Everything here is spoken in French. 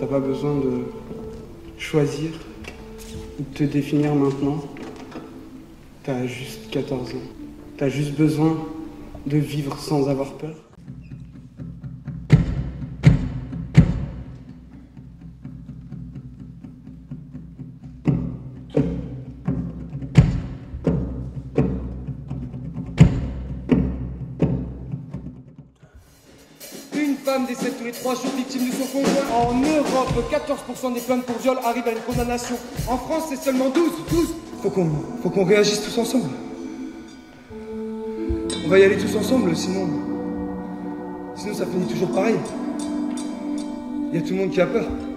T'as pas besoin de choisir ou de te définir maintenant. T'as juste 14 ans. T'as juste besoin de vivre sans avoir peur. Une femme décède tous les 3 jours victime de son conjoint. En Europe, 14% des plaintes pour viol arrivent à une condamnation. En France, c'est seulement 12. Faut qu'on réagisse tous ensemble. On va y aller tous ensemble, sinon ça finit toujours pareil. Il y a tout le monde qui a peur.